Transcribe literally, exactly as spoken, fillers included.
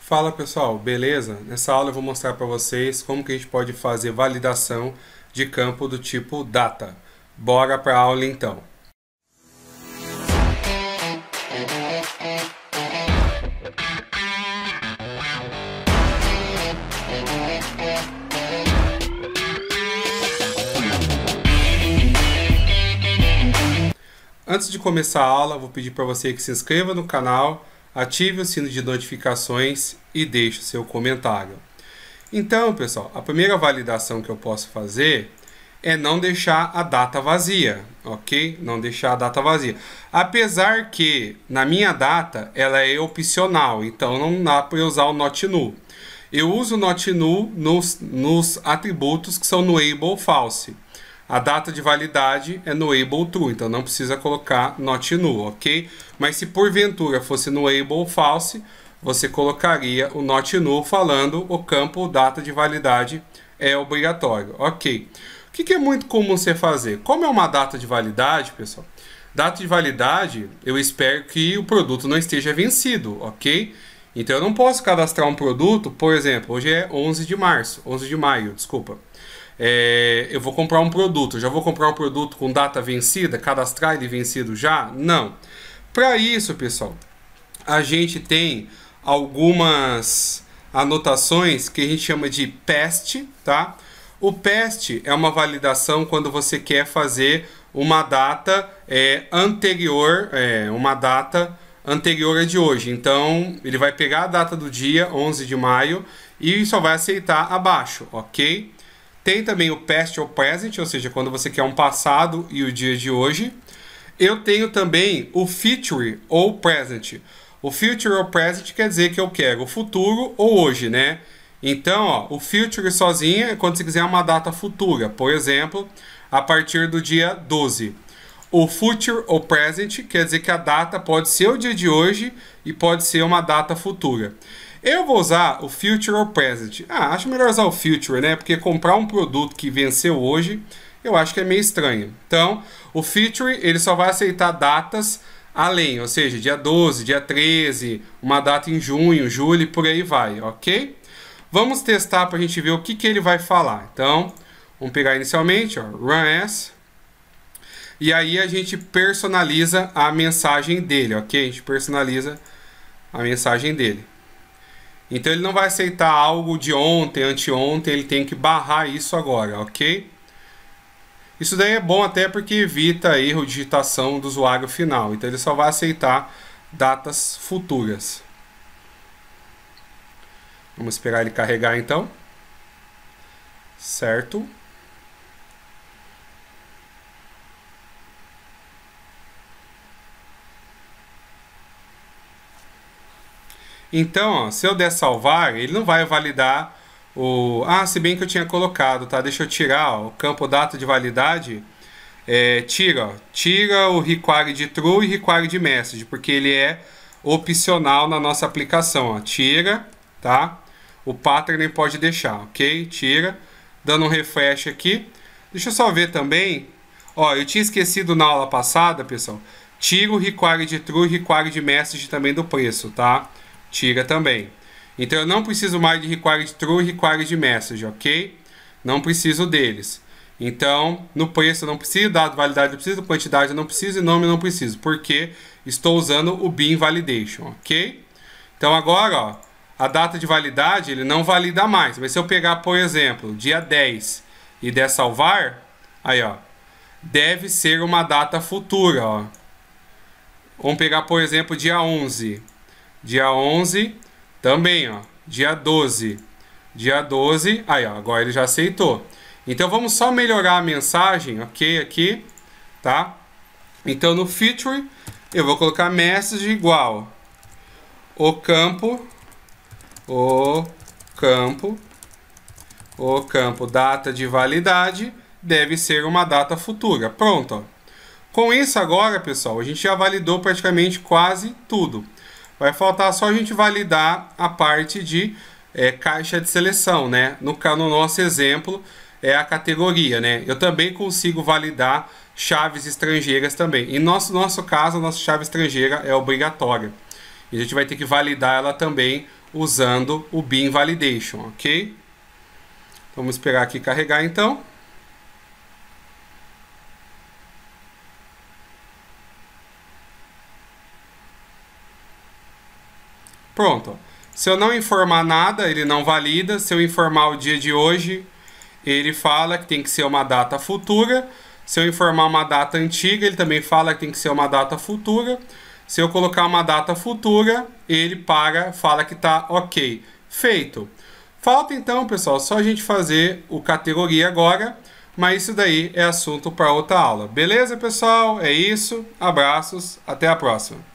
Fala pessoal, beleza? Nessa aula eu vou mostrar para vocês como que a gente pode fazer validação de campo do tipo data. Bora para a aula então. Antes de começar a aula, vou pedir para você que se inscreva no canal, ative o sino de notificações e deixe o seu comentário. Então, pessoal, a primeira validação que eu posso fazer é não deixar a data vazia, ok? Não deixar a data vazia. Apesar que, na minha data, ela é opcional, então não dá para eu usar o not null. Eu uso o not null nos, nos atributos que são nullable false. A data de validade é nullable true, então não precisa colocar not null, ok? Mas se porventura fosse nullable false, você colocaria o not null falando o campo data de validade é obrigatório, ok? O que, que é muito comum você fazer? Como é uma data de validade, pessoal? Data de validade, eu espero que o produto não esteja vencido, ok? Então eu não posso cadastrar um produto, por exemplo, hoje é onze de março, onze de maio, desculpa. É, eu vou comprar um produto, já vou comprar um produto com data vencida, cadastrar ele vencido já? Não. Para isso, pessoal, a gente tem algumas anotações que a gente chama de past, tá? O past é uma validação quando você quer fazer uma data é, anterior, é, uma data anterior a de hoje. Então, ele vai pegar a data do dia, onze de maio, e só vai aceitar abaixo, ok? Tem também o past ou present, ou seja, quando você quer um passado e o dia de hoje. Eu tenho também o future ou present. O future ou present quer dizer que eu quero o futuro ou hoje, né? Então, ó, o future sozinho é quando você quiser uma data futura. Por exemplo, a partir do dia doze. O future ou present quer dizer que a data pode ser o dia de hoje e pode ser uma data futura. Eu vou usar o future ou present. Ah, acho melhor usar o future, né? Porque comprar um produto que venceu hoje, eu acho que é meio estranho. Então, o future, ele só vai aceitar datas além, ou seja, dia doze, dia treze, uma data em junho, julho e por aí vai, ok? Vamos testar para a gente ver o que, que ele vai falar. Então, vamos pegar inicialmente, ó, run as. E aí a gente personaliza a mensagem dele, ok? A gente personaliza a mensagem dele. Então ele não vai aceitar algo de ontem, anteontem, ele tem que barrar isso agora, ok? Isso daí é bom até porque evita erro de digitação do usuário final. Então ele só vai aceitar datas futuras. Vamos esperar ele carregar então. Certo. Então, ó, se eu der salvar, ele não vai validar o... Ah, se bem que eu tinha colocado, tá? Deixa eu tirar, ó, o campo data de validade. É, tira, ó, tira o require de true e require de message, porque ele é opcional na nossa aplicação, ó. Tira, tá? O pattern nem pode deixar, ok? Tira. Dando um refresh aqui. Deixa eu só ver também. Ó, eu tinha esquecido na aula passada, pessoal. Tira o require de true e require de message também do preço, tá? Tira também. Então eu não preciso mais de require de true e require de message, ok? Não preciso deles. Então, no preço eu não preciso, dado validade eu preciso, quantidade eu não preciso e nome eu não preciso, porque estou usando o bin validation, ok? Então agora, ó, a data de validade ele não valida mais. Mas se eu pegar, por exemplo, dia dez e der salvar, aí ó, deve ser uma data futura, ó. Vamos pegar, por exemplo, dia onze. Dia onze, também, ó. Dia doze. Dia doze, aí, ó. Agora ele já aceitou. Então, vamos só melhorar a mensagem, ok? Aqui, tá? Então, no feature, eu vou colocar message igual. O campo. O campo. O campo data de validade deve ser uma data futura. Pronto, ó. Com isso agora, pessoal, a gente já validou praticamente quase tudo. Vai faltar só a gente validar a parte de é, caixa de seleção, né? No, no nosso exemplo, é a categoria, né? Eu também consigo validar chaves estrangeiras também. Em nosso, nosso caso, a nossa chave estrangeira é obrigatória. E a gente vai ter que validar ela também usando o Bean Validation, ok? Vamos esperar aqui carregar então. Pronto. Se eu não informar nada, ele não valida. Se eu informar o dia de hoje, ele fala que tem que ser uma data futura. Se eu informar uma data antiga, ele também fala que tem que ser uma data futura. Se eu colocar uma data futura, ele para, fala que está ok. Feito. Falta então, pessoal, só a gente fazer o categoria agora, mas isso daí é assunto para outra aula. Beleza, pessoal? É isso. Abraços. Até a próxima.